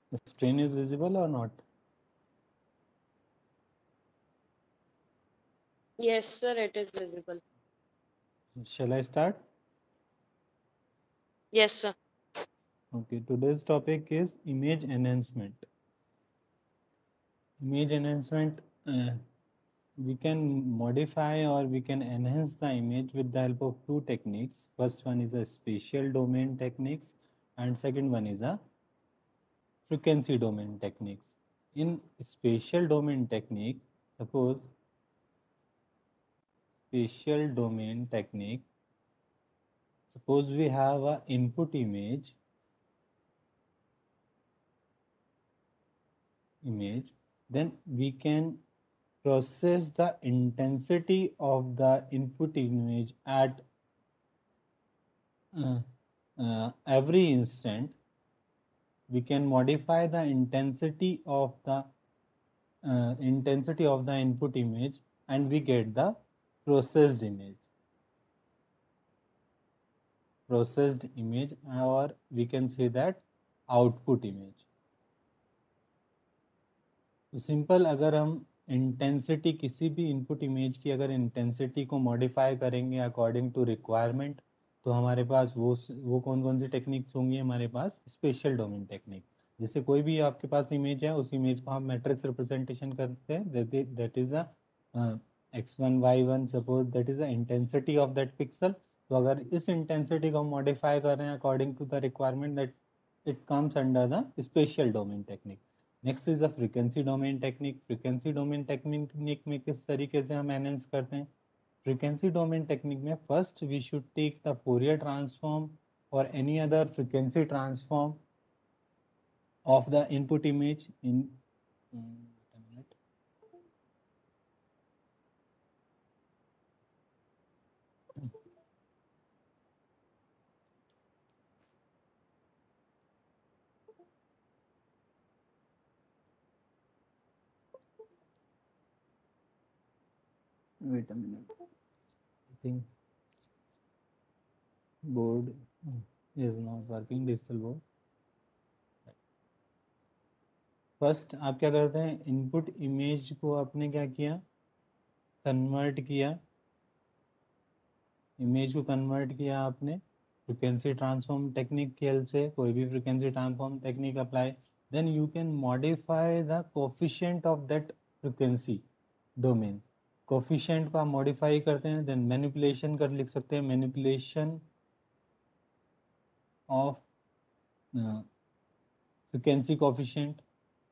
The screen is visible or not? Yes, sir, it is visible. Shall I start? Yes, sir. Okay, today's topic is image enhancement. Image enhancement, we can modify or we can enhance the image with the help of two techniques. First one is a spatial domain techniques and second one is a frequency domain techniques. In spatial domain technique, suppose spatial domain technique, suppose we have a input image, then we can process the intensity of the input image at every instant. We can modify the intensity of the input image and we get the processed image, or we can say that output image. तो simple अगर हम intensity किसी भी input image की अगर intensity को modify करेंगे according to requirement, तो हमारे पास वो कौन कौन सी टेक्निक्स होंगी हमारे पास? Special domain technique. जैसे कोई भी आपके पास इमेज है, उस इमेज को हम मैट्रिक्स रिप्रेजेंटेशन करते हैं, that is a x1 y1, suppose that is the intensity of that pixel. तो अगर इस इंटेंसिटी को हम मॉडिफाई कर रहे हैं according to the requirement, that it comes under the spatial domain technique. Next is the frequency domain technique. Frequency domain technique में किस तरीके से हम एनहेंस करते हैं? फ्रीक्वेंसी डोमेन टेक्निक में first we should take the Fourier transform और any other frequency transform of the input image in wait a minute. Wait a minute. I think board is not working, digital board. First आप क्या करते हैं, input image को आपने क्या किया, convert किया, इमेज को कन्वर्ट किया आपने फ्रीक्वेंसी ट्रांसफॉर्म टेक्निक की हेल्प से। कोई भी frequency transform technique apply, then you can modify the coefficient of that frequency domain. Coefficient को आप मॉडिफाई करते हैं, देन मैनिपुलेशन कर लिख सकते हैं, manipulation of frequency coefficient,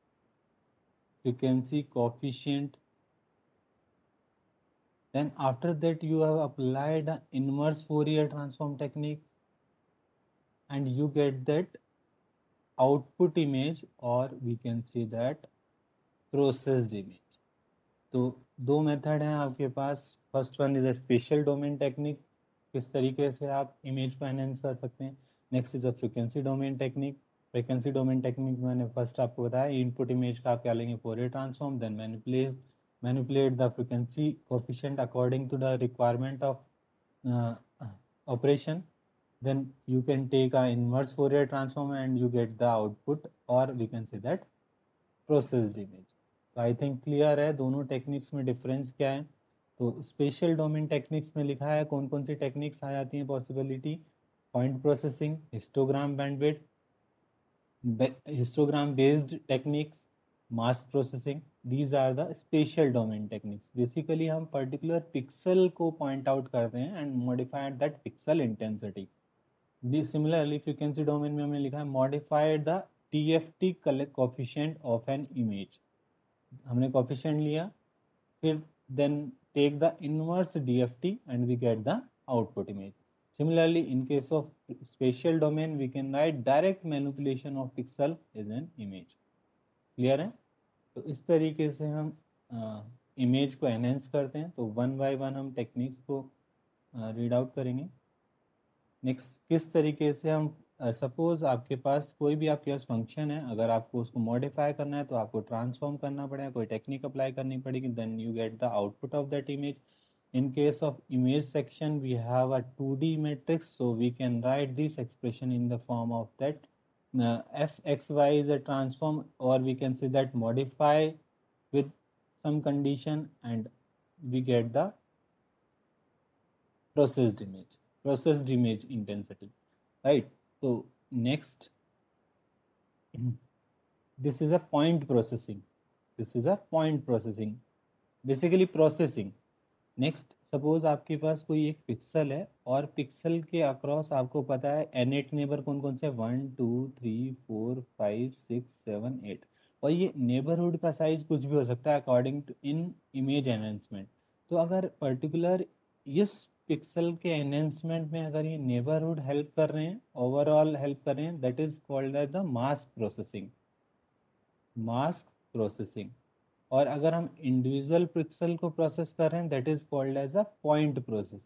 then after that you have applied the inverse Fourier transform technique and you get that output image, or we can say that processed image. तो दो method हैं आपके पास। First one is a spatial domain technique, किस तरीके से आप image को एनहेंस कर सकते हैं। Next is a frequency domain technique. Frequency domain technique मैंने फर्स्ट आपको बताया, इनपुट इमेज का आप क्या लेंगे, Fourier transform, then manipulate the frequency coefficient according to the requirement of operation, then you can take a inverse Fourier transform and you get the output, or we can say that processed image. तो I think clear है दोनों techniques में difference क्या है। तो special domain techniques में लिखा है कौन कौन सी टेक्निक्स आ जाती हैं possibility, point processing, histogram bandwidth, histogram based techniques, mask processing. These are the spatial domain techniques. Basically हम particular pixel को point out करते हैं and modify that pixel intensity. Similarly frequency domain में हमने लिखा है modify the TFT coefficient of an image. हमने coefficient लिया, फिर then take the inverse DFT and we get the output image. Similarly, in case of spatial domain, we can write direct manipulation of pixel as an image. Clear है? तो इस तरीके से हम image को एनहेंस करते हैं। तो वन बाय वन हम टेक्निक्स को रीड आउट करेंगे। नेक्स्ट, किस तरीके से हम सपोज आपके पास कोई भी आपके पास फंक्शन है, अगर आपको उसको मॉडिफाई करना है तो आपको ट्रांसफॉर्म करना पड़ेगा, कोई टेक्निक अप्लाई करनी पड़ेगी, then you get the output of that image. In case of image section, we have a 2D matrix, so we can write this expression in the form of that fxy is a transform, or we can say that modify with some condition, and we get the processed image intensity, right? So next, this is a point processing. Basically processing. Next, suppose आपके पास कोई एक pixel है और pixel के across आपको पता है एनेट नेबर कौन कौन से 1 2 3 4 5 6 7 8, और ये नेबरहुड का साइज कुछ भी हो सकता है according to in image enhancement. तो अगर पर्टिकुलर इस पिक्सल के एनहेंसमेंट में अगर ये नेबरहुड हेल्प कर रहे हैं, ओवरऑल हेल्प कर रहे हैं, that is called as the mask processing. और अगर हम इंडिविजुअल पिक्सल को प्रोसेस कर रहे हैं, that is called as a point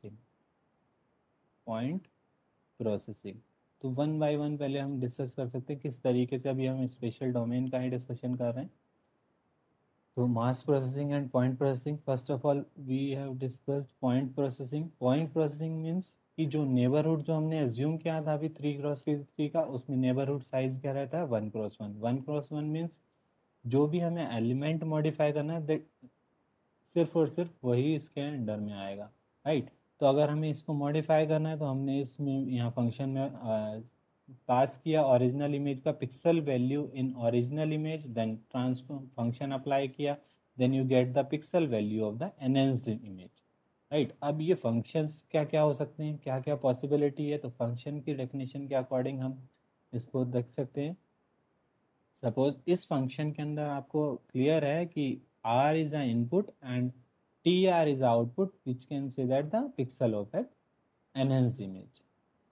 processing. तो वन बाय वन पहले हम डिस्कस कर सकते हैं किस तरीके से. अभी हम स्पेशल डोमेन का ही डिस्कशन कर रहे हैं. तो mask processing and point processing. First of all we have discussed point processing means कि जो नेबरहुड जो हमने एज्यूम किया था अभी 3x3 का, उसमें नेबरहुड साइज क्या रहता है 1x1. 1x1 मीन्स जो भी हमें एलिमेंट मॉडिफाई करना है सिर्फ और सिर्फ वही इसके अंडर में आएगा, राइट? तो अगर हमें इसको मॉडिफाई करना है तो हमने इसमें यहाँ फंक्शन में पास किया ओरिजिनल इमेज का pixel value in original image, then transform function apply किया, then you get the pixel value of the enhanced image, right? अब ये फंक्शंस क्या क्या हो सकते हैं, क्या क्या पॉसिबिलिटी है, तो फंक्शन की डेफिनेशन के अकॉर्डिंग हम इसको देख सकते हैं. सपोज इस फंक्शन के अंदर आपको क्लियर है कि r is an input and tr is output, which can say that the pixel of an enhanced image.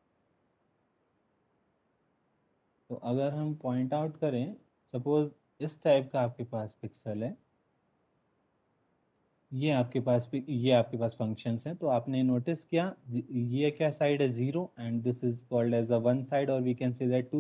तो अगर हम पॉइंट आउट करें, सपोज इस टाइप का आपके पास पिक्सल है, ये आपके पास फंक्शंस हैं. तो आपने नोटिस किया ये क्या साइड है 0, and this is called as a one side, और वी कैन से दैट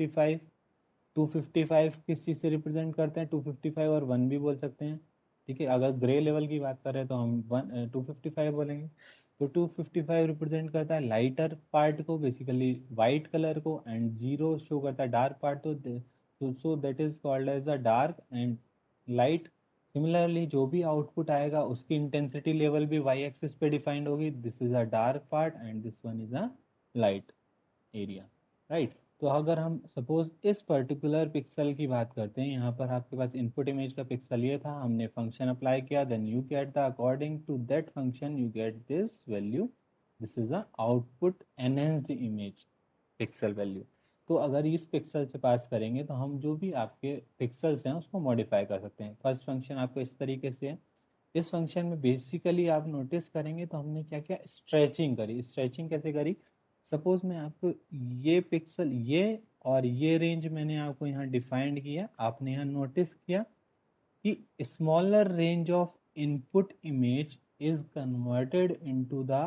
255 किस चीज़ से रिप्रेजेंट करते हैं, 255 और 1 भी बोल सकते हैं, ठीक है? अगर ग्रे लेवल की बात करें तो हम 255 बोलेंगे. तो 255 रिप्रेजेंट करता है लाइटर पार्ट को, बेसिकली वाइट कलर को, एंड 0 शो करता है डार्क पार्ट. तो so that is called as a dark and light. Similarly जो भी आउटपुट आएगा उसकी इंटेंसिटी लेवल भी वाई एक्सिस पे डिफाइंड होगी. This is a dark part and this one is a light area, right? तो अगर हम सपोज इस पर्टिकुलर पिक्सल की बात करते हैं, यहाँ पर आपके पास इनपुट इमेज का पिक्सल ये था, हमने फंक्शन अप्लाई किया, then you get the according to that function you get this value. This is a output enhanced image pixel value. तो अगर इस पिक्सल से पास करेंगे तो हम जो भी आपके पिक्सल्स हैं उसको मॉडिफाई कर सकते हैं. फर्स्ट फंक्शन आपको इस तरीके से है. इस फंक्शन में बेसिकली आप नोटिस करेंगे तो हमने क्या किया, स्ट्रेचिंग कैसे करी. सपोज मैं आपको ये पिक्सल ये और ये रेंज मैंने आपको यहाँ डिफाइंड किया. आपने यहाँ नोटिस किया कि smaller range of input image is converted into the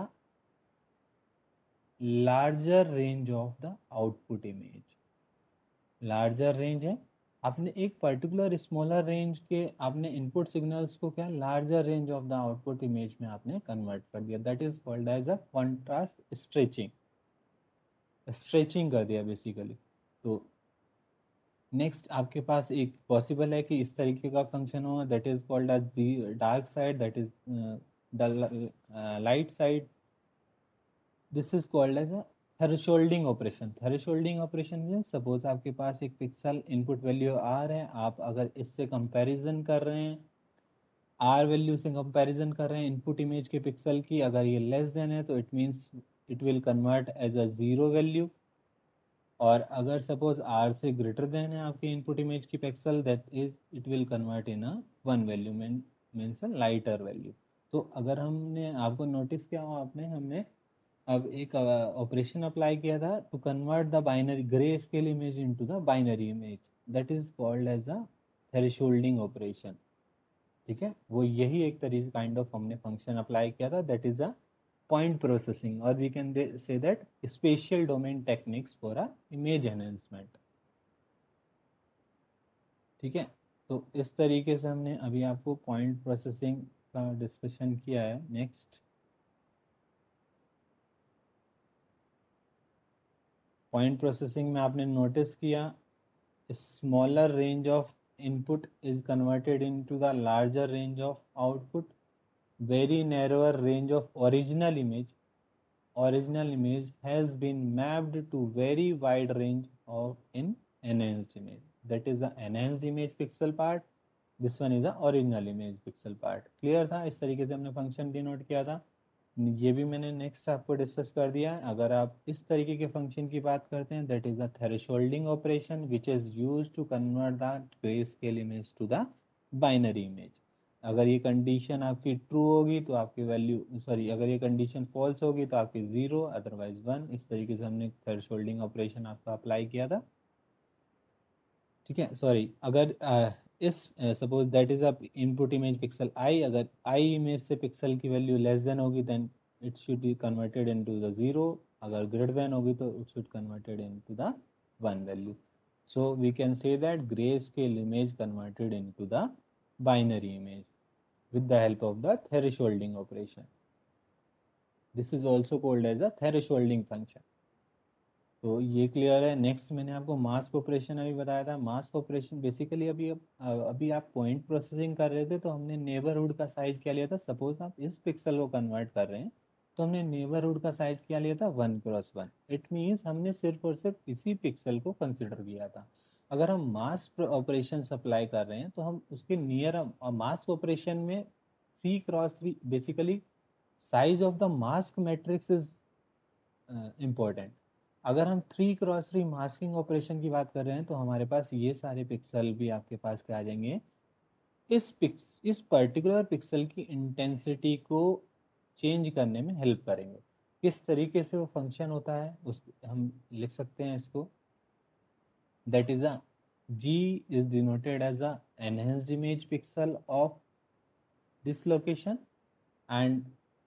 larger range of the output image. Larger range है, आपने एक पर्टिकुलर स्मॉलर रेंज के आपने इनपुट सिग्नल्स को क्या larger range of the output image में आपने कन्वर्ट कर दिया. That is called as a contrast stretching कर दिया बेसिकली. तो नेक्स्ट आपके पास एक पॉसिबल है कि इस तरीके का फंक्शन हो, that is called as the dark side, that is the light side. This is called as a thresholding operation means suppose आपके पास एक पिक्सल इनपुट वैल्यू आर है, आप अगर इससे कंपैरिजन कर रहे हैं, आर वैल्यू से कंपैरिजन कर रहे हैं इनपुट इमेज के पिक्सल की, अगर ये लेस देन है तो it means it will convert as a 0 value. और अगर सपोज आर से ग्रेटर देन है आपके इनपुट इमेज की pixel, that is it will convert in a 1 value, means a lighter value. तो अगर हमने आपको नोटिस किया हो आपने, हमने अब एक ऑपरेशन अप्लाई किया था to convert the binary grey scale image into the binary image, that is called as the thresholding operation, ठीक है? वो यही एक तरीके काइंड ऑफ हमने फंक्शन अप्लाई किया था, that is a point processing, or we can say that spatial domain techniques for a image enhancement, ठीक है? तो इस तरीके से हमने अभी आपको पॉइंट प्रोसेसिंग का डिस्कशन किया है. नेक्स्ट पॉइंट प्रोसेसिंग में आपने नोटिस किया smaller range of input is converted into the larger range of output, very narrower range of original image has been mapped to very wide range of in enhanced image. That is the enhanced image pixel part. This one is the original image pixel part. Clear था? इस तरीके से हमने function denote किया था. ये भी मैंने नेक्स्ट आपको डिस्कस कर दिया है. अगर आप इस तरीके के फंक्शन की बात करते हैं, that is the thresholding operation which is used to convert the grey scale image to the binary image. अगर ये कंडीशन आपकी ट्रू होगी तो आपकी वैल्यू, सॉरी, अगर ये कंडीशन फॉल्स होगी तो आपकी 0, अदरवाइज 1. इस तरीके से हमने थ्रेशोल्डिंग ऑपरेशन आपका अप्लाई किया था. ठीक है, सॉरी, अगर इस suppose that is a input image pixel I, अगर आई इमेज से पिक्सल की वैल्यू लेस देन होगी then it should be converted into the 0, अगर ग्रेटर देन होगी तो it should converted into the 1 value. So we can say that grey scale image converted into the binary image with the help of the thresholding operation. This is also called as a thresholding function. तो ये clear है. Next मैंने आपको mask operation अभी बताया था. Mask operation basically अभी आप पॉइंट प्रोसेसिंग कर रहे थे तो हमने नेबरहुड का साइज क्या लिया था. सपोज आप इस पिक्सल को कन्वर्ट कर रहे हैं तो हमने नेबरहुड का साइज क्या लिया था, 1x1. इट मीन्स हमने सिर्फ और सिर्फ इसी पिक्सल को कंसिडर किया था. अगर हम मास्क ऑपरेशन अप्लाई कर रहे हैं तो हम उसके नियर मास्क ऑपरेशन में 3x3 basically size of the mask matrix is important. अगर हम 3x3 मास्किंग ऑपरेशन की बात कर रहे हैं तो हमारे पास ये सारे पिक्सल भी आपके पास क्या आ जाएंगे, इस पर्टिकुलर पिक्सल की इंटेंसिटी को चेंज करने में हेल्प करेंगे. किस तरीके से वो फंक्शन होता है उस हम लिख सकते हैं इसको. That is a G is denoted as a enhanced image pixel of this location, and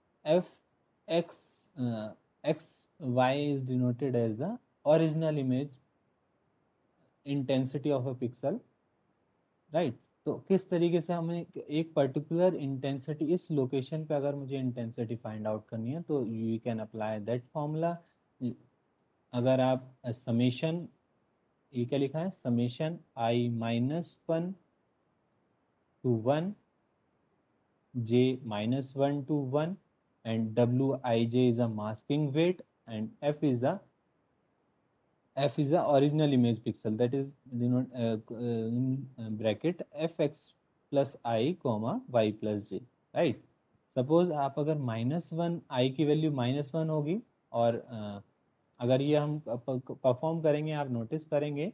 XY is denoted as the original image intensity of a pixel, right? तो किस तरीके से हमें एक पर्टिकुलर इंटेंसिटी इस लोकेशन पे अगर मुझे इंटेंसिटी फाइंड आउट करनी है तो you can apply that formula. अगर आप समेशन, ये क्या लिखा है, summation I -1 to 1 J -1 to 1 and Wij is a masking weight and F is a original image pixel, that is in bracket fx plus I comma y plus j, right? Suppose आप अगर -1 I की value -1 होगी और अगर ये हम perform करेंगे, आप नोटिस करेंगे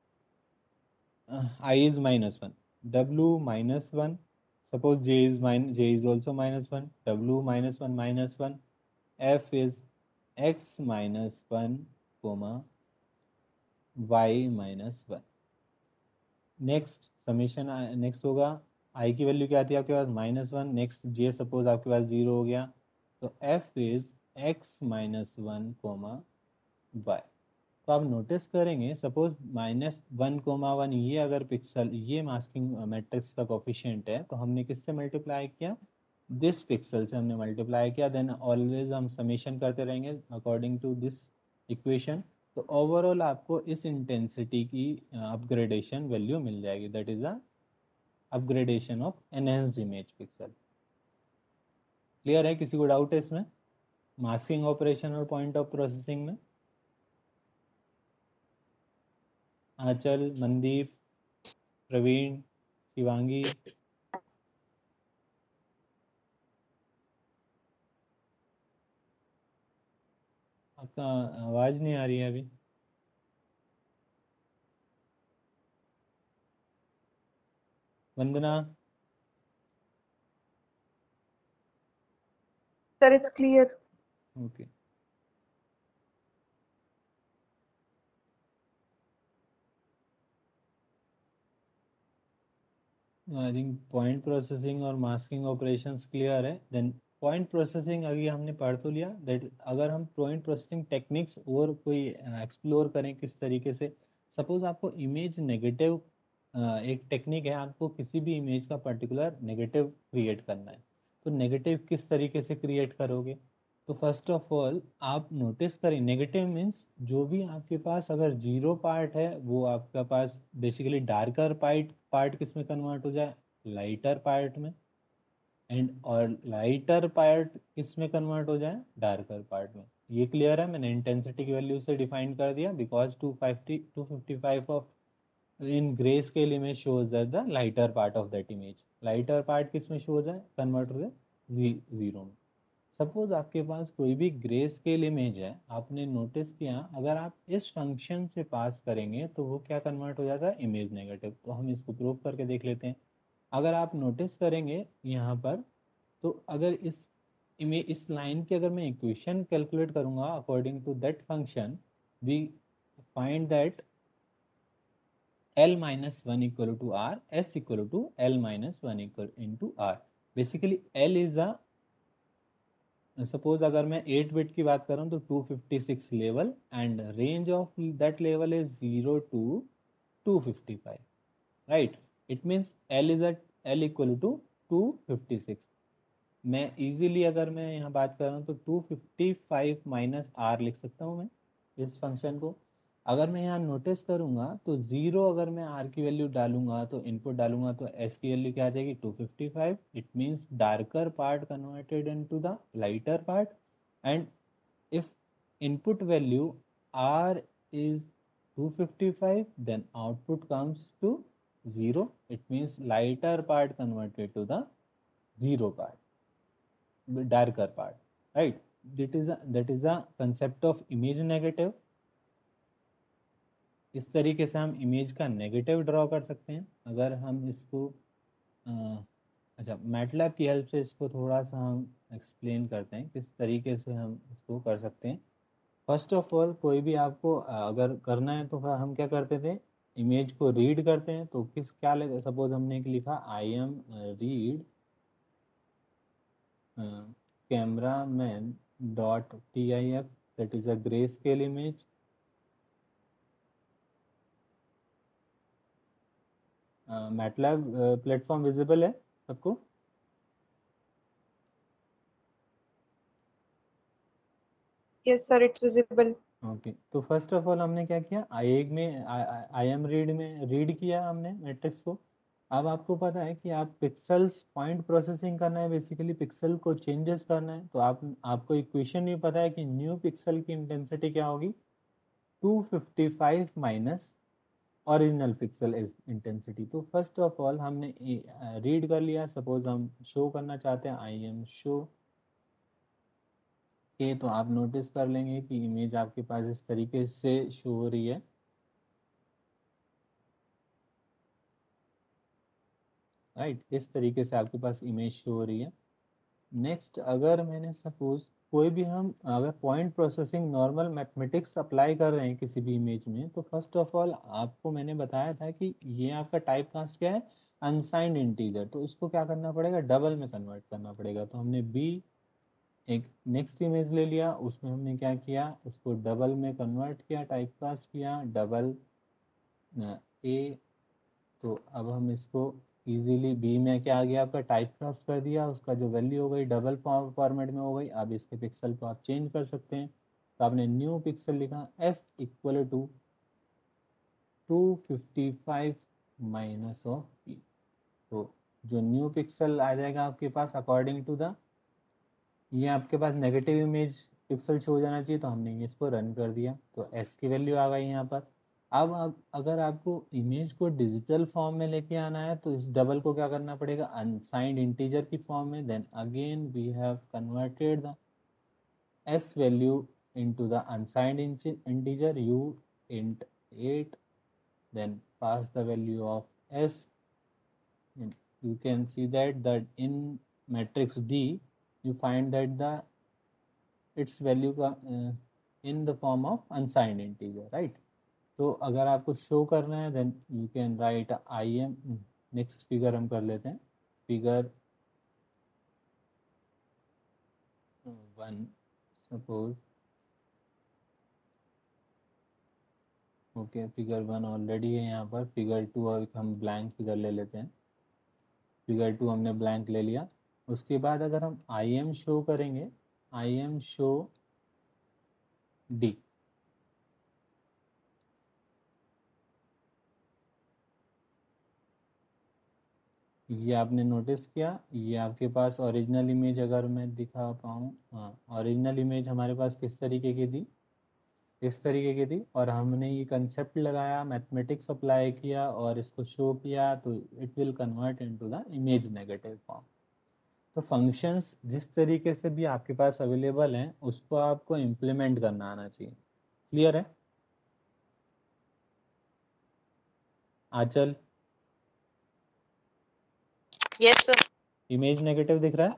I is -1, W -1, suppose J is also -1, W -1 -1, F is x -1 comma y -1. Next summation next होगा, I की वैल्यू क्या थी आपके पास, -1, नेक्स्ट J सपोज आपके पास 0 हो गया तो F is x -1 comma y. तो आप नोटिस करेंगे सपोज -1,1 ये अगर पिक्सल, ये मास्किंग मैट्रिक्स का कोफिशिएंट है तो हमने किससे मल्टीप्लाई किया, दिस पिक्सल से हमने मल्टीप्लाई किया. देन ऑलवेज हम समेशन करते रहेंगे अकॉर्डिंग टू दिस इक्वेशन. तो ओवरऑल आपको इस इंटेंसिटी की अपग्रेडेशन वैल्यू मिल जाएगी. That is the upgradation of enhanced image pixel. Clear है? किसी को डाउट है इसमें, मास्किंग ऑपरेशन और पॉइंट ऑफ प्रोसेसिंग में? आंचल, मनदीप, प्रवीण, शिवांगी, आपका आवाज नहीं आ रही है अभी. Vandana? Sir, it's clear. Okay. I think point processing और मास्किंग ऑपरेशंस क्लियर है. देन पॉइंट प्रोसेसिंग अभी हमने पढ़ तो लिया. दैट अगर हम पॉइंट प्रोसेसिंग टेक्निक्स और कोई एक्सप्लोर करें किस तरीके से, सपोज आपको इमेज नेगेटिव, एक टेक्निक है, आपको किसी भी इमेज का पर्टिकुलर नेगेटिव क्रिएट करना है तो नेगेटिव किस तरीके से क्रिएट करोगे. तो फर्स्ट ऑफ ऑल आप नोटिस करें, नेगेटिव मीन्स जो भी आपके पास अगर जीरो पार्ट है वो आपका पास बेसिकली डार्कर पार्ट किस में कन्वर्ट हो जाए, लाइटर पार्ट में, एंड और लाइटर पार्ट किस में कन्वर्ट हो जाए, डार्कर पार्ट में। ये क्लियर है, मैंने इंटेंसिटी की वैल्यू से डिफाइन कर दिया, because 255 of in grey scale image shows that the lighter part of that image, lighter part किस में शो हो जाए, कन्वर्ट हो जाए जीरो में। सपोज आपके पास कोई भी ग्रे स्केल इमेज है, आपने नोटिस किया अगर आप इस फंक्शन से पास करेंगे तो वो क्या कन्वर्ट हो जाता है, इमेज नेगेटिव। तो हम इसको प्रूव करके देख लेते हैं। अगर आप नोटिस करेंगे यहाँ पर, तो अगर इस लाइन की अगर मैं इक्वेशन कैलकुलेट करूँगा according to that function, we find that L minus 1 equal to R, S equal to L minus 1 equal into R. Basically L is the, suppose अगर मैं 8 बिट की बात कर रहा हूँ तो 256 level, and range of that level is 0 to 255, right. It means L is L equal to 256। मैं easily अगर मैं यहाँ बात कर रहा हूँ तो 255 माइनस R लिख सकता हूँ मैं इस फंक्शन को। अगर मैं यहाँ नोटिस करूँगा तो जीरो, अगर मैं R की वैल्यू डालूंगा तो इनपुट डालूंगा तो S की वैल्यू क्या आ जाएगी, 255। It means darker part converted into the lighter part, and if input value R is 255, then output comes to 0. It means lighter part converted to the zero part, darker part, right? That is a concept of image negative. इस तरीके से हम image का negative draw कर सकते हैं। अगर हम इसको अच्छा, मैटलैब की हेल्प से इसको थोड़ा सा हम एक्सप्लेन करते हैं किस तरीके से हम इसको कर सकते हैं। फर्स्ट ऑफ ऑल कोई भी आपको अगर करना है तो हम क्या करते थे, इमेज को रीड करते हैं। तो किस क्या लगे, सपोज हमने लिखा I M read cameraman dot tif, that is a grayscale image. MATLAB platform visible है सबको? Yes, sir, it's visible. Okay, तो फर्स्ट ऑफ ऑल हमने क्या किया, आई एम रीड में रीड किया हमने मैट्रिक्स को। अब आपको पता है कि आप पिक्सल्स पॉइंट प्रोसेसिंग करना है, बेसिकली पिक्सल को चेंजेस करना है। तो आपको इक्वेशन भी पता है कि न्यू पिक्सल की इंटेंसिटी क्या होगी, 255 माइनस ओरिजिनल पिक्सल इंटेंसिटी। तो फर्स्ट ऑफ ऑल हमने रीड कर लिया। सपोज हम शो करना चाहते हैं आई एम शो के, तो आप नोटिस कर लेंगे कि इमेज आपके पास इस तरीके से शो हो रही है, राइट। इस तरीके से आपके पास इमेज शो हो रही है। नेक्स्ट, अगर मैंने सपोज कोई भी हम अगर point processing normal mathematics apply कर रहे हैं किसी भी इमेज में, तो फर्स्ट ऑफ ऑल आपको मैंने बताया था कि ये आपका टाइप कास्ट क्या है, अनसाइंड इंटीजर। तो इसको क्या करना पड़ेगा, डबल में कन्वर्ट करना पड़ेगा। तो हमने बी एक नेक्स्ट इमेज ले लिया, उसमें हमने क्या किया, इसको डबल में कन्वर्ट किया, टाइप कास्ट किया डबल ए। तो अब हम इसको इजीली बी में क्या आ गया आपका, टाइप कास्ट कर दिया, उसका जो वैल्यू हो गई डबल फॉर्मेट में हो गई। अब इसके पिक्सल को आप चेंज कर सकते हैं। तो आपने न्यू पिक्सल लिखा S equal to 255 minus of P. तो जो न्यू पिक्सल आ जाएगा आपके पास अकॉर्डिंग टू द, ये आपके पास नेगेटिव इमेज पिक्सल शो हो जाना चाहिए। तो हमने इसको रन कर दिया, तो एस की वैल्यू आ गई यहाँ पर। अब अगर आपको इमेज को डिजिटल फॉर्म में लेके आना है तो इस डबल को क्या करना पड़ेगा, अनसाइंड इंटीजर की फॉर्म में। Then again we have converted the S value into the unsigned integer u int 8, then pass the value of s, and you can see that in matrix D you find that the its value in the form of unsigned integer, right? तो अगर आपको show करना है then you can write I M. Next figure हम कर लेते हैं, figure 1 सपोज। ओके, फिगर 1 ऑलरेडी है यहाँ पर। फिगर 2 और हम ब्लैंक फिगर ले लेते हैं। फिगर 2 हमने ब्लैंक ले लिया। उसके बाद अगर हम आई एम शो करेंगे, im show d। ये आपने नोटिस किया, ये आपके पास ओरिजिनल इमेज अगर मैं दिखा पाऊँ, हाँ ओरिजिनल इमेज हमारे पास किस तरीके की थी, इस तरीके की थी, और हमने ये कंसेप्ट लगाया, मैथमेटिक्स अप्लाई किया और इसको शो किया, तो it will convert into the image negative form. तो फंक्शंस जिस तरीके से भी आपके पास अवेलेबल हैं उसको आपको इम्प्लीमेंट करना आना चाहिए। क्लियर है Aanchal? Yes, sir. Image negative दिख रहा है?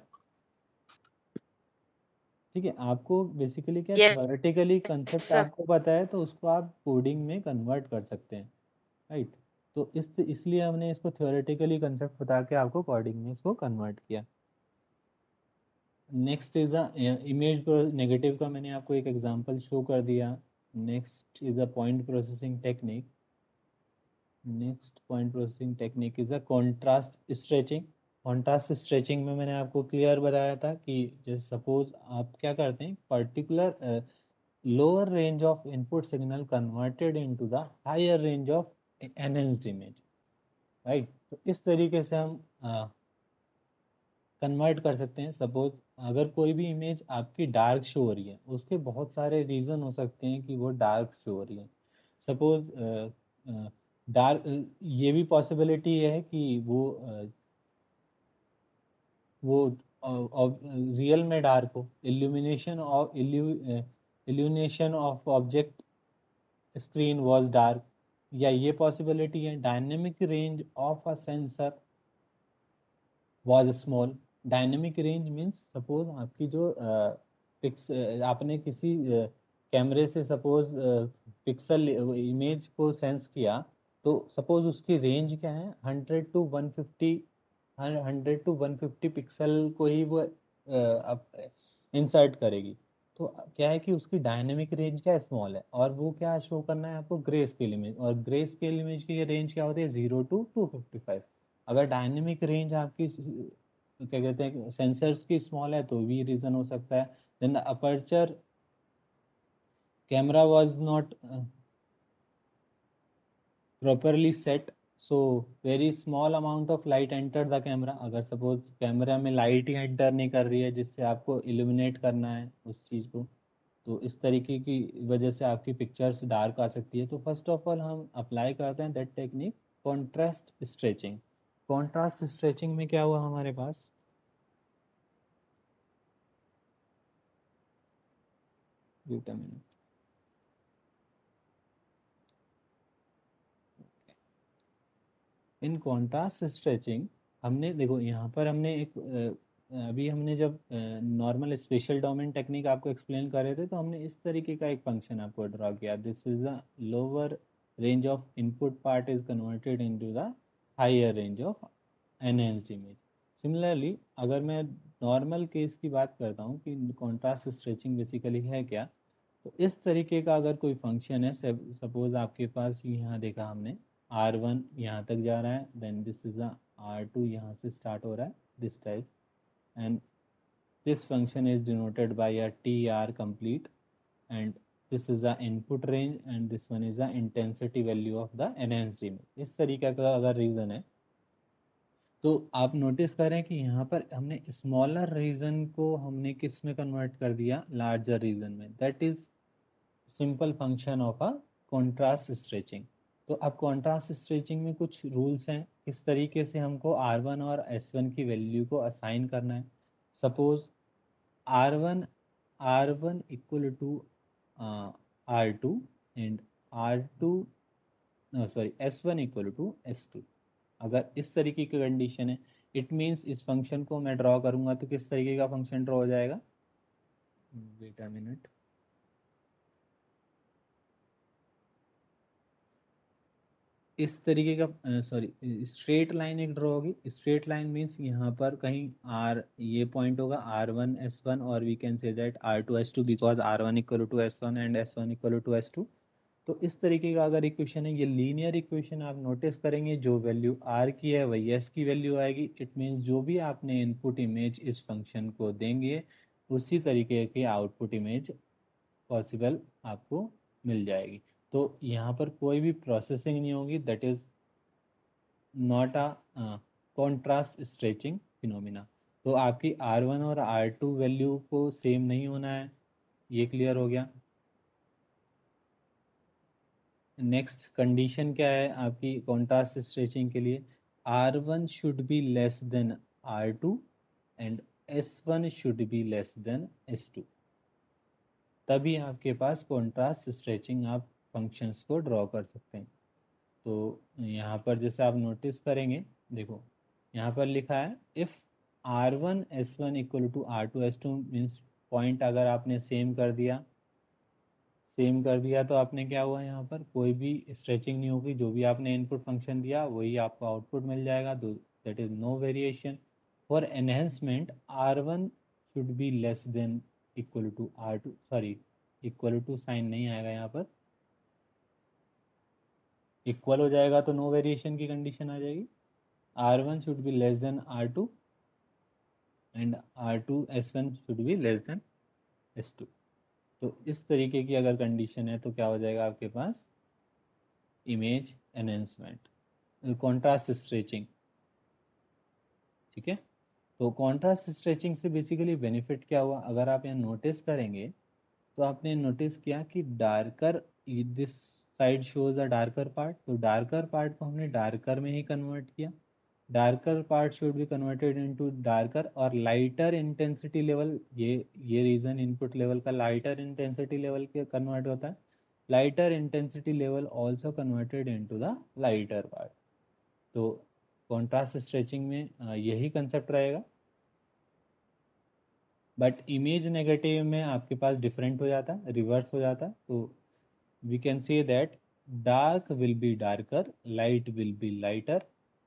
ठीक है, आपको बेसिकली क्या Yes, थ्योरेटिकली कंसेप्ट sir. आपको पता है तो उसको आप कोडिंग में कन्वर्ट कर सकते हैं, राइट? तो इसलिए हमने इसको थ्योरेटिकली कंसेप्ट बता के आपको कोडिंग में इसको कन्वर्ट किया। Next is the image negative का मैंने आपको एक एग्जांपल शो कर दिया। Next is the point processing technique. Next point processing technique is the contrast stretching. Contrast stretching में मैंने आपको क्लियर बताया था कि जैसे सपोज आप क्या करते हैं, particular lower range of input signal converted into the higher range of enhanced image, right? तो इस तरीके से हम कन्वर्ट कर सकते हैं। सपोज अगर कोई भी इमेज आपकी डार्क शो हो रही है, उसके बहुत सारे रीज़न हो सकते हैं कि वो डार्क शो हो रही है। सपोज डार्क, ये भी पॉसिबिलिटी है कि वो रियल में डार्क हो, illumination of object screen was dark, या ये पॉसिबिलिटी है dynamic range of a sensor was small. Dynamic range means suppose आपकी जो पिक्स आपने किसी कैमरे से सपोज पिक्सल इमेज को सेंस किया, तो सपोज उसकी रेंज क्या है, 100 to 150 पिक्सल को ही वो इंसर्ट करेगी। तो क्या है कि उसकी डायनेमिक रेंज क्या स्मॉल है, और वो क्या शो करना है आपको, ग्रे स्केल इमेज, और ग्रे स्केल इमेज की रेंज क्या होती है, 0 to 255। अगर डायनेमिक रेंज आपकी क्या कहते हैं सेंसर्स की स्मॉल है तो भी रीज़न हो सकता है। Then the aperture camera was not properly set, so very small amount of light entered the camera। अगर सपोज कैमरा में लाइट ही एंटर नहीं कर रही है जिससे आपको इल्यूमिनेट करना है उस चीज़ को, तो इस तरीके की वजह से आपकी पिक्चर्स डार्क आ सकती है। तो फर्स्ट ऑफ ऑल हम अप्लाई करते हैं that technique, contrast stretching. Contrast stretching में क्या हुआ हमारे पास, wait a minute, in contrast stretching हमने देखो यहाँ पर हमने एक अभी हमने जब नॉर्मल स्पेशल डोमेन टेक्निक आपको एक्सप्लेन कर रहे थे तो हमने इस तरीके का एक फंक्शन आपको ड्रॉ किया, this is the lower range of input part is converted into the higher range of enhanced image. Similarly अगर मैं नॉर्मल केस की बात करता हूँ कि कॉन्ट्रास्ट स्ट्रेचिंग बेसिकली है क्या, तो इस तरीके का अगर कोई फंक्शन है, सपोज आपके पास यहाँ देखा हमने R1 यहाँ तक जा रहा है, then this is the R2 यहाँ से स्टार्ट हो रहा है this type, and this function is denoted by a TR complete, and this is the input range and this one is the intensity value of the enhanced image. इस तरीके का अगर reason है तो आप नोटिस करें कि यहाँ पर हमने स्मॉलर रीजन को हमने किस में कन्वर्ट कर दिया, लार्जर रीजन में। That is simple function of a contrast stretching. तो अब कॉन्ट्रास्ट स्ट्रेचिंग में कुछ रूल्स हैं किस तरीके से हमको R1 और S1 की वैल्यू को असाइन करना है। Suppose R1 R1 equal to R2 and R2 sorry S1 equal to S2। अगर इस तरीके की कंडीशन है, इट मीन्स इस फंक्शन को मैं ड्रॉ करूंगा तो किस तरीके का फंक्शन ड्रॉ हो जाएगा, वेट अ मिनट, इस तरीके का सॉरी स्ट्रेट लाइन एक ड्रॉ होगी। स्ट्रेट लाइन मीन्स यहाँ पर कहीं आर ये पॉइंट होगा R1 S1, और we can say that R2 S2 because R1 equal to S1 and S1 equal to S2। तो इस तरीके का अगर इक्वेशन है, ये लीनियर इक्वेशन आप नोटिस करेंगे जो वैल्यू R की है वही S की वैल्यू आएगी। इट मीन्स जो भी आपने इनपुट इमेज इस फंक्शन को देंगे उसी तरीके की आउटपुट इमेज पॉसिबल आपको मिल जाएगी। तो यहाँ पर कोई भी प्रोसेसिंग नहीं होगी, that is not a contrast stretching phenomena. तो आपकी R1 और R2 वैल्यू को सेम नहीं होना है, ये क्लियर हो गया। नेक्स्ट कंडीशन क्या है आपकी कॉन्ट्रास्ट स्ट्रेचिंग के लिए, R1 should be less than R2 and S1 should be less than S2, तभी आपके पास कॉन्ट्रास्ट स्ट्रेचिंग आप फंक्शंस को ड्रॉ कर सकते हैं। तो यहाँ पर जैसे आप नोटिस करेंगे, देखो यहाँ पर लिखा है if R1 S1 equal to R2 S2 means point अगर आपने सेम कर दिया तो आपने क्या हुआ, यहाँ पर कोई भी स्ट्रेचिंग नहीं होगी, जो भी आपने इनपुट फंक्शन दिया वही आपको आउटपुट मिल जाएगा, तो that is no variation. For enhancement R1 should be less than equal to R2, sorry equal to sign नहीं आएगा यहाँ पर, इक्वल हो जाएगा तो नो वेरिएशन की कंडीशन आ जाएगी। R1 should be less than R2 and R2 S1 should be less than S2। तो इस तरीके की अगर कंडीशन है तो क्या हो जाएगा आपके पास, इमेज एनहेंसमेंट, कॉन्ट्रास्ट स्ट्रेचिंग। ठीक है, तो कॉन्ट्रास्ट स्ट्रेचिंग से बेसिकली बेनिफिट क्या हुआ, अगर आप यहाँ नोटिस करेंगे तो आपने नोटिस किया कि darker, this side shows a darker part, तो डार्कर पार्ट को हमने डार्कर में ही कन्वर्ट किया। Darker part should be converted into darker और लाइटर इंटेंसिटी लेवल, ये रीजन इनपुट लेवल का लाइटर इंटेंसिटी लेवल के कन्वर्ट होता है। Lighter intensity level also converted into the lighter part. तो कॉन्ट्रास्ट स्ट्रेचिंग में यही कंसेप्ट रहेगा, बट इमेज नेगेटिव में आपके पास डिफरेंट हो जाता है, रिवर्स हो जाता है। तो we can say that dark will be darker, light will be lighter,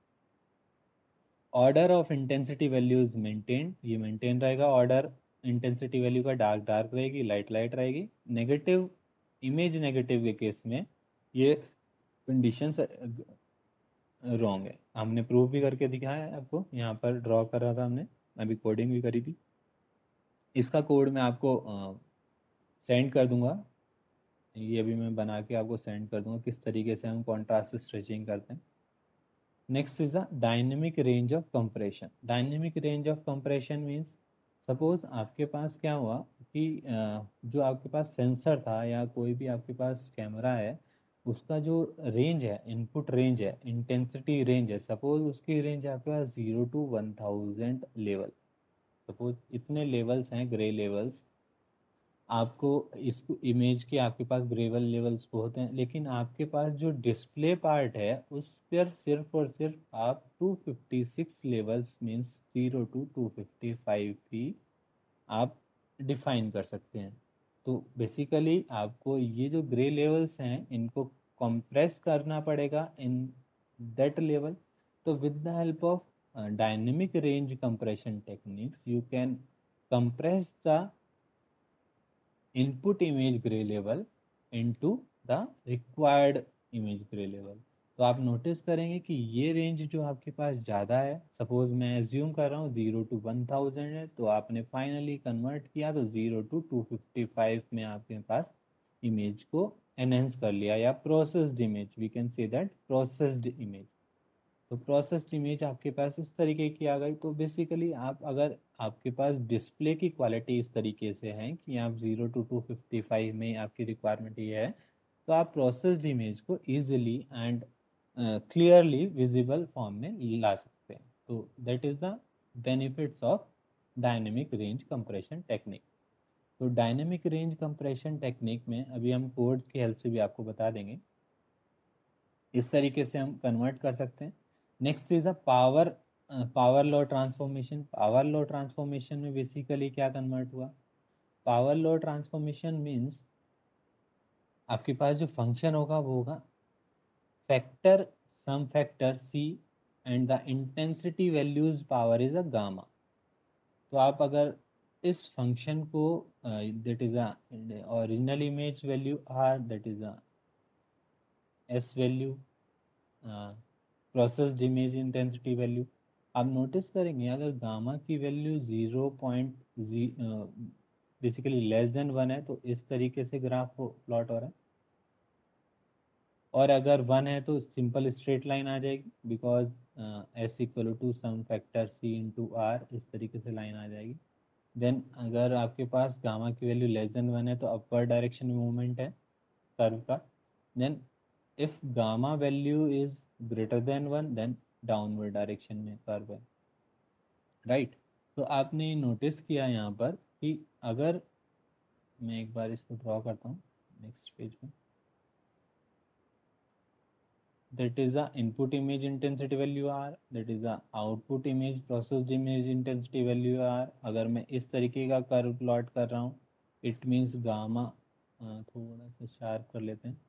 order of intensity values maintain, ये मेंटेन रहेगा ऑर्डर इंटेंसिटी वैल्यू का, डार्क डार्क रहेगी, लाइट लाइट रहेगी। नेगेटिव, इमेज नेगेटिव के केस में ये कंडीशंस रॉन्ग है, हमने प्रूव भी करके दिखाया है आपको, यहाँ पर ड्रॉ कर रहा था हमने, अभी कोडिंग भी करी थी। इसका कोड मैं आपको सेंड कर दूंगा, ये अभी मैं बना के आपको सेंड कर दूंगा किस तरीके से हम कॉन्ट्रास्ट स्ट्रेचिंग करते हैं। Next is the dynamic range of compression. Dynamic range of compression means suppose आपके पास क्या हुआ कि जो आपके पास सेंसर था या कोई भी आपके पास कैमरा है, उसका जो रेंज है, इनपुट रेंज है, इंटेंसिटी रेंज है, सपोज उसकी रेंज आपके पास 0 to 1000 लेवल, सपोज इतने लेवल्स हैं, ग्रे लेवल्स, आपको इस इमेज के आपके पास ग्रेवल लेवल्स बहुत हैं, लेकिन आपके पास जो डिस्प्ले पार्ट है उस पर सिर्फ और सिर्फ आप 256 लेवल्स मीन्स 0 to 255 ही आप डिफाइन कर सकते हैं। तो बेसिकली आपको ये जो ग्रे लेवल्स हैं इनको कंप्रेस करना पड़ेगा इन दैट लेवल। तो with the help of dynamic range compression techniques you can compress the input image gray level into the required image gray level। तो आप नोटिस करेंगे कि ये रेंज जो आपके पास ज़्यादा है, सपोज मैं एज्यूम कर रहा हूँ 0 to 1000 है, तो आपने फाइनली कन्वर्ट किया तो 0 to 255 में आपके पास इमेज को एनहेंस कर लिया, या processed image, we can say that processed image. तो प्रोसेस्ड इमेज आपके पास इस तरीके की आ गई। तो बेसिकली आप, अगर आपके पास डिस्प्ले की क्वालिटी इस तरीके से है कि आप 0 to 255 में आपकी रिक्वायरमेंट ये है, तो आप प्रोसेस्ड इमेज को easily and clearly visible form में ला सकते हैं। तो that is the benefits of dynamic range compression technique. तो डायनेमिक रेंज कंप्रेशन टेक्निक में अभी हम कोड्स की हेल्प से भी आपको बता देंगे, इस तरीके से हम कन्वर्ट कर सकते हैं। Next is a power law transformation. Power law transformation में बेसिकली क्या कन्वर्ट हुआ, पावर लॉ ट्रांसफॉर्मेशन मीन्स आपके पास जो फंक्शन होगा वो होगा factor, some factor c and the intensity values power is a gamma. तो आप अगर इस फंक्शन को that is a original image value r, that is a s value, processed image intensity value, आप नोटिस करेंगे अगर गामा की value 0.0 basically less than 1 है तो इस तरीके से ग्राफ प्लॉट हो रहा है, और अगर 1 है तो सिंपल स्ट्रेट लाइन आ जाएगी, because s equal to some factor c into r, इस तरीके से लाइन आ जाएगी। देन अगर आपके पास गामा की वैल्यू लेस देन 1 है तो अपवर्ड डायरेक्शन में मूवमेंट है कर्व का। Then if gamma value is greater than 1 then downward direction में कर्व है, राइट। तो आपने नोटिस किया यहाँ पर कि अगर मैं एक बार इसको ड्रॉ करता हूँ नेक्स्ट पेज में, that is the input image intensity value r, that is the output image processed image intensity value r। अगर मैं इस तरीके का कर्व प्लॉट कर रहा हूँ इट मीन्स गामा, थोड़ा सा शार्प कर लेते हैं,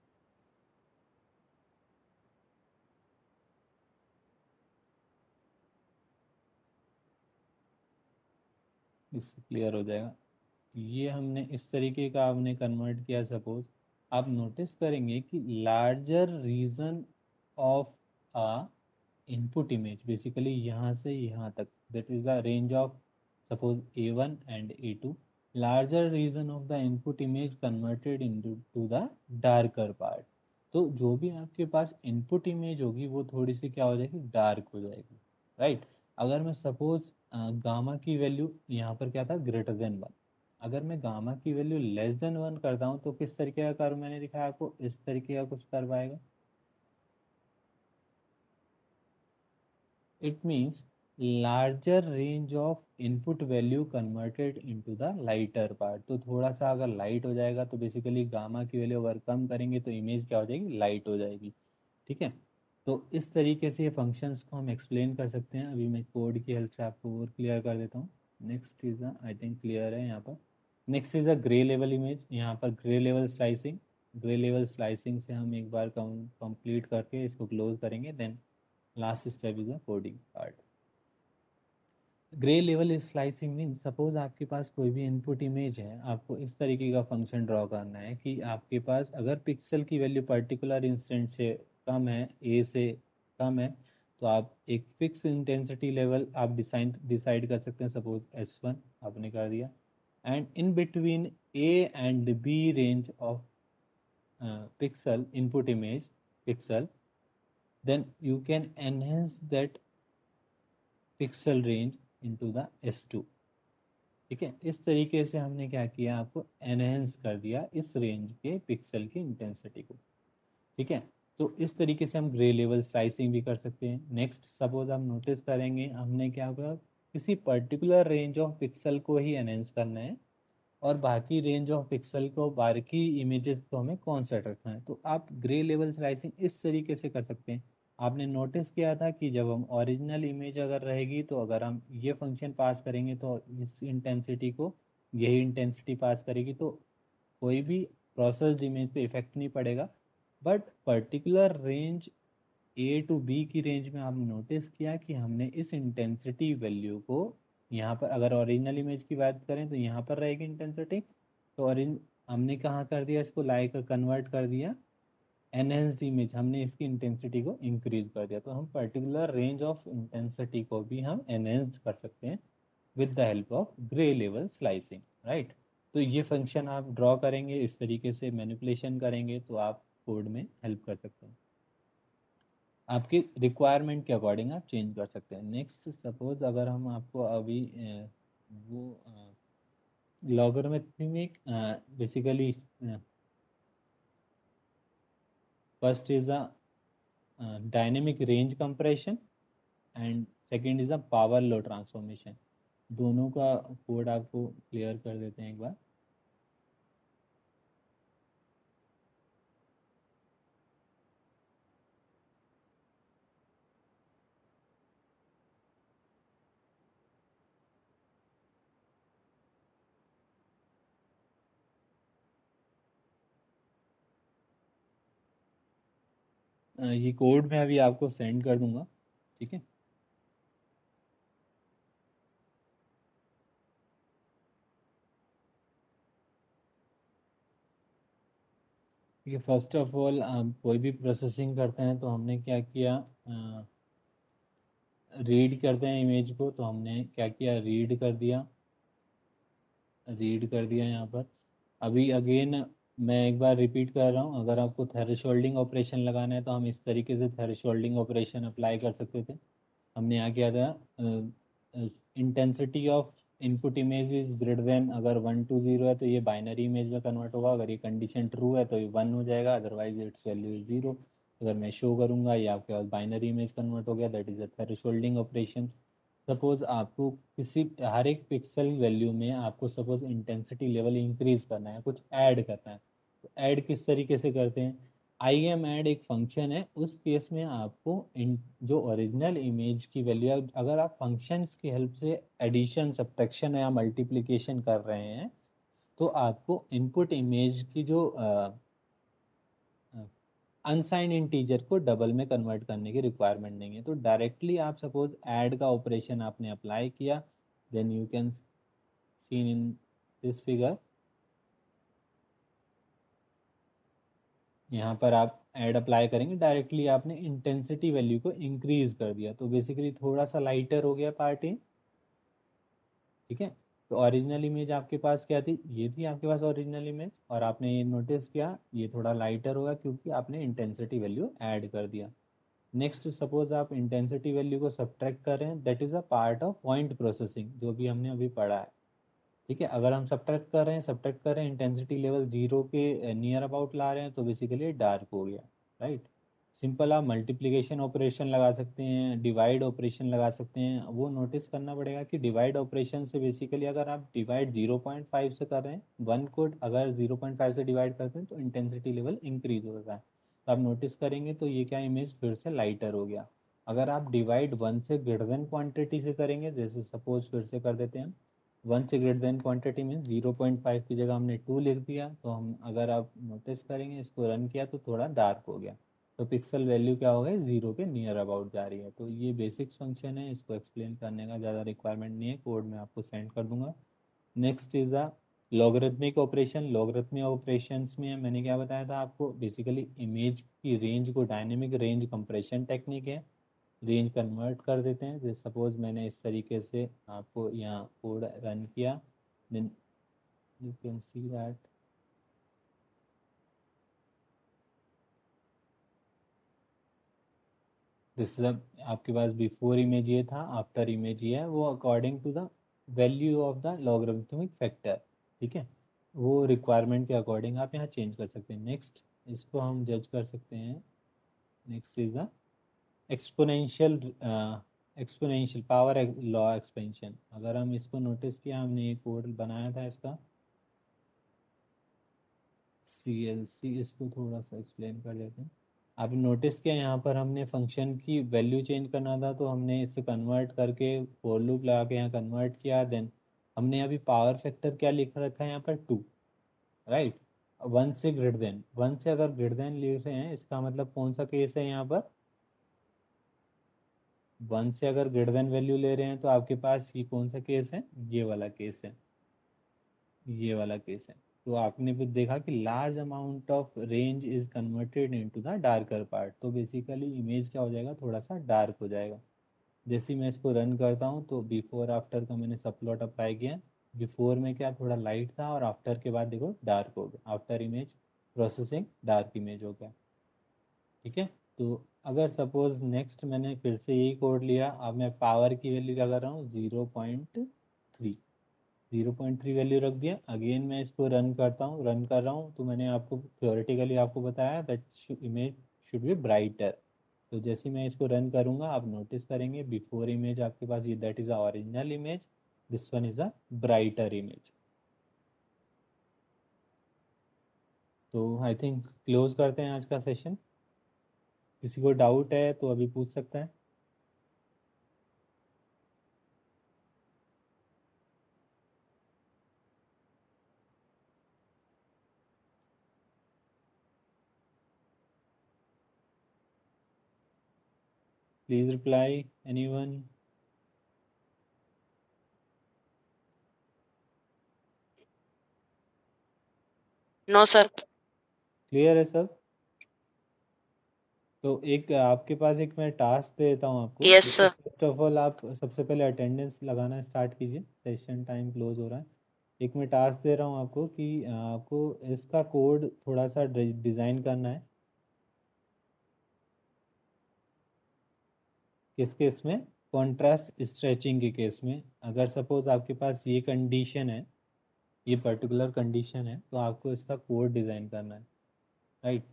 इससे क्लियर हो जाएगा। ये हमने इस तरीके का आपने कन्वर्ट किया, सपोज आप नोटिस करेंगे कि larger region of a input image, basically यहाँ से यहाँ तक, that is the range of suppose A1 and A2, larger region of the input image converted into to the darker part. तो जो भी आपके पास इनपुट इमेज होगी वो थोड़ी सी क्या हो जाएगी, डार्क हो जाएगी, राइट। अगर मैं सपोज गामा की वैल्यू यहाँ पर क्या था, ग्रेटर देन 1, अगर मैं गामा की वैल्यू लेस देन 1 करता हूँ तो किस तरीके का कर्व मैंने दिखाया आपको, इस तरीके का कुछ कर्व आएगा। It means larger range of input value converted into the lighter part। तो थोड़ा सा अगर लाइट हो जाएगा तो बेसिकली गामा की वैल्यू अगर कम करेंगे तो इमेज क्या हो जाएगी, लाइट हो जाएगी, ठीक है। तो इस तरीके से ये फंक्शंस को हम एक्सप्लेन कर सकते हैं। अभी मैं कोड की हेल्प से आपको और क्लियर कर देता हूँ। Next is I think clear है यहाँ पर। Next is a grey level image. यहाँ पर grey level slicing, grey level slicing से हम एक बार कंप्लीट करके इसको क्लोज करेंगे, then last step is the coding part. Grey level slicing mean suppose आपके पास कोई भी इनपुट इमेज है, आपको इस तरीके का फंक्शन ड्रॉ करना है कि आपके पास अगर पिक्सल की वैल्यू पर्टिकुलर इंस्टेंट से कम है, ए से कम है, तो आप एक फिक्स इंटेंसिटी लेवल आप डिसाइड कर सकते हैं, सपोज S1 आपने कर दिया, and in between a and b range of pixel input image pixel, then you can enhance that pixel range into the S2, ठीक है। इस तरीके से हमने क्या किया, आपको एनहेंस कर दिया इस रेंज के पिक्सल की इंटेंसिटी को, ठीक है। तो इस तरीके से हम ग्रे लेवल स्लाइसिंग भी कर सकते हैं। नेक्स्ट सपोज हम नोटिस करेंगे हमने क्या किया, किसी पर्टिकुलर रेंज ऑफ पिक्सल को ही एनहेंस करना है और बाकी रेंज ऑफ पिक्सल को, बाकी इमेजेस को हमें कॉन्सेंट रखना है। तो आप ग्रे लेवल स्लाइसिंग इस तरीके से कर सकते हैं। आपने नोटिस किया था कि जब हम ओरिजिनल इमेज अगर रहेगी तो अगर हम ये फंक्शन पास करेंगे तो इस इंटेंसिटी को यही इंटेंसिटी पास करेगी, तो कोई भी प्रोसेस्ड इमेज पे इफेक्ट नहीं पड़ेगा। But particular range a to b की रेंज में आपने नोटिस किया कि हमने इस इंटेंसिटी वैल्यू को यहाँ पर, अगर ओरिजिनल इमेज की बात करें तो यहाँ पर रहेगी इंटेंसिटी, तो हमने कहाँ कर दिया, इसको लाइक कन्वर्ट कर दिया एनहेंस्ड इमेज, हमने इसकी इंटेंसिटी को इंक्रीज कर दिया। तो हम पर्टिकुलर रेंज ऑफ इंटेंसिटी को भी हम एनहेंस्ड कर सकते हैं with the help of grey level slicing, right. तो ये फंक्शन आप ड्रॉ करेंगे, इस तरीके से मैनिपुलेशन करेंगे तो आप कोड में हेल्प कर सकते हैं। आपकी रिक्वायरमेंट के अकॉर्डिंग आप चेंज कर सकते हैं। नेक्स्ट सपोज अगर हम आपको अभी वो logarithmic basically first is a dynamic range compression and second is a power law transformation. दोनों का कोड आपको क्लियर कर देते हैं एक बार। ये कोड मैं अभी आपको सेंड कर दूंगा, ठीक है। ठीक है, फर्स्ट ऑफ ऑल कोई भी प्रोसेसिंग करते हैं तो हमने क्या किया, रीड करते हैं इमेज को, तो हमने क्या किया, रीड कर दिया यहाँ पर। अभी अगेन मैं एक बार रिपीट कर रहा हूँ, अगर आपको थ्रेशोल्डिंग ऑपरेशन लगाना है तो हम इस तरीके से थ्रेशोल्डिंग ऑपरेशन अप्लाई कर सकते थे। हमने यहाँ किया था, intensity of input image is greater than, अगर 1 to 0 है तो ये बाइनरी इमेज में कन्वर्ट होगा, अगर ये कंडीशन ट्रू है तो ये 1 हो जाएगा, अदरवाइज इट्स वैल्यू इज 0। अगर मैं शो करूँगा ये आपके पास बाइनरी इमेज कन्वर्ट हो गया, that is a thresholding operation. Suppose आपको किसी हर एक पिक्सल वैल्यू में आपको सपोज इंटेंसिटी लेवल इंक्रीज करना है, कुछ ऐड करना है, तो ऐड किस तरीके से करते हैं, आई एम ऐड एक फंक्शन है। उस केस में आपको जो ओरिजिनल इमेज की वैल्यू, अगर आप फंक्शंस की हेल्प से एडिशन, सब्ट्रैक्शन या मल्टीप्लिकेशन कर रहे हैं, तो आपको इनपुट इमेज की जो अनसाइंड इंटीजर को डबल में कन्वर्ट करने की रिक्वायरमेंट नहीं है। तो डायरेक्टली आप सपोज ऐड का ऑपरेशन आपने अप्लाई किया, then you can seen in this figure, यहाँ पर आप ऐड अप्लाई करेंगे, डायरेक्टली आपने इंटेंसिटी वैल्यू को इंक्रीज कर दिया, तो बेसिकली थोड़ा सा लाइटर हो गया पार्ट ए। ठीक है, तो ओरिजिनल इमेज आपके पास क्या थी, ये थी आपके पास ओरिजिनल इमेज, और आपने ये नोटिस किया ये थोड़ा लाइटर होगा क्योंकि आपने इंटेंसिटी वैल्यू ऐड कर दिया। नेक्स्ट सपोज आप इंटेंसिटी वैल्यू को सब्ट्रैक्ट कर रहे हैं, that is a part of point processing, जो भी हमने अभी पढ़ा है। ठीक है, अगर हम सब्ट्रैक्ट कर रहे हैं इंटेंसिटी लेवल 0 के नियर अबाउट ला रहे हैं, तो बेसिकली डार्क हो गया, राइट। सिंपल आप मल्टीप्लिकेशन ऑपरेशन लगा सकते हैं, डिवाइड ऑपरेशन लगा सकते हैं। वो नोटिस करना पड़ेगा कि डिवाइड ऑपरेशन से बेसिकली अगर आप डिवाइड 0.5 से कर रहे हैं, 1 को अगर 0.5 से डिवाइड करते हैं तो इंटेंसिटी लेवल इंक्रीज होता है। तो आप नोटिस करेंगे तो ये क्या इमेज फिर से लाइटर हो गया। अगर आप डिवाइड 1 से ग्रेटर देन क्वांटिटी से करेंगे, जैसे सपोज फिर से कर देते हैं, 1 से ग्रेटर देन क्वांटिटी में 0.5 की जगह हमने 2 लिख दिया, तो हम अगर आप नोटिस करेंगे इसको रन किया तो थोड़ा डार्क हो गया, तो पिक्सल वैल्यू क्या हो गई, 0 के नियर अबाउट जा रही है। तो ये बेसिक्स फंक्शन है, इसको एक्सप्लेन करने का ज़्यादा रिक्वायरमेंट नहीं है, कोड में आपको सेंड कर दूंगा। Next is a logarithmic operation. Logarithmic operations में मैंने क्या बताया था आपको, बेसिकली इमेज की रेंज को डायनेमिक रेंज कंप्रेशन टेक्निक है, रेंज कन्वर्ट कर देते हैं। जैसे सपोज मैंने इस तरीके से आपको यहाँ कोड रन किया, then you can see that this is आपके पास बिफोर इमेज ये था, आफ्टर इमेज ये है, वो according to the value of the logarithmic factor. ठीक है, वो रिक्वायरमेंट के अकॉर्डिंग आप यहाँ चेंज कर सकते हैं। नेक्स्ट इसको हम जज कर सकते हैं, next is the exponential exponential power law expansion. अगर हम इसको नोटिस किया, हमने एक कोड बनाया था इसका CLC, इसको थोड़ा सा एक्सप्लेन कर देते हैं। आप नोटिस किया यहाँ पर हमने फंक्शन की वैल्यू चेंज करना था, तो हमने इसे कन्वर्ट करके फॉर लूप लगा के यहाँ कन्वर्ट किया। देन हमने अभी पावर फैक्टर क्या लिख रखा है यहाँ पर, 2, राइट। 1 से ग्रेटर देन, 1 से अगर ग्रेटर देन लिख रहे हैं, इसका मतलब कौन सा केस है यहाँ पर, 1 से अगर ग्रेटर देन वैल्यू ले रहे हैं तो आपके पास ये कौन सा केस है, ये वाला केस है, ये वाला केस है। तो आपने भी देखा कि large amount of range is converted into the darker part, तो बेसिकली इमेज क्या हो जाएगा, थोड़ा सा डार्क हो जाएगा। जैसे मैं इसको रन करता हूँ तो बिफोर आफ्टर का मैंने सब प्लॉट अप्लाई किया, बिफोर में क्या थोड़ा लाइट था, और आफ्टर के बाद देखो डार्क हो गया, after image processing dark image हो गया। ठीक है, तो अगर सपोज नेक्स्ट मैंने फिर से यही कोड लिया, अब मैं पावर की वैल्यू क्या कर रहा हूँ, 0.3, 0.3 वैल्यू रख दिया। अगेन मैं इसको रन करता हूँ, रन कर रहा हूँ, तो मैंने आपको थ्योरेटिकली आपको बताया that image should be brighter. तो जैसे मैं इसको रन करूँगा, आप नोटिस करेंगे बिफोर इमेज आपके पास ये that is a original image, this one is a brighter image. तो आई थिंक क्लोज करते हैं आज का सेशन। किसी को डाउट है तो अभी पूछ सकता है। Please reply anyone. No, sir. Clear है सब? तो एक आपके पास एक मैं टास्क देता हूँ आपको। Yes, sir. First of all आप सबसे पहले अटेंडेंस लगाना स्टार्ट कीजिए, सेशन टाइम क्लोज हो रहा है। एक मैं टास्क दे रहा हूँ आपको कि आपको इसका कोड थोड़ा सा डिज़ाइन करना है। किस केस में? कॉन्ट्रास्ट स्ट्रेचिंग के केस में। अगर सपोज आपके पास ये कंडीशन है, ये पर्टिकुलर कंडीशन है, तो आपको इसका कोड डिज़ाइन करना है, राइट?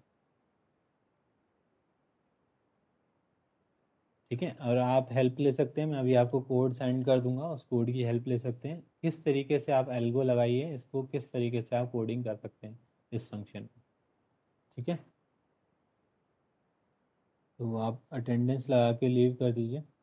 ठीक है, और आप हेल्प ले सकते हैं, मैं अभी आपको कोड सेंड कर दूंगा, उस कोड की हेल्प ले सकते हैं। किस तरीके से आप एल्गो लगाइए इसको, किस तरीके से आप कोडिंग कर सकते हैं इस फंक्शन को। ठीक है, तो आप अटेंडेंस लगा के लीव कर दीजिए।